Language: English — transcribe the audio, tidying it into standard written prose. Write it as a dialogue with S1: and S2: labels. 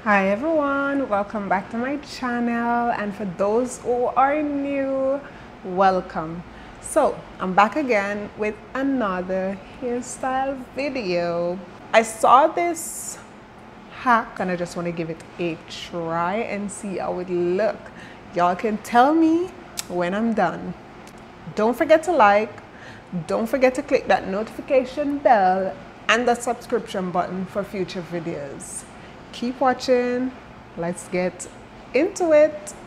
S1: Hi everyone, welcome back to my channel, and for those who are new, welcome. So I'm back again with another hairstyle video. I saw this hack and I just want to give it a try and see how it look. Y'all can tell me when I'm done. Don't forget to like, don't forget to click that notification bell and the subscription button for future videos. Keep watching. Let's get into it.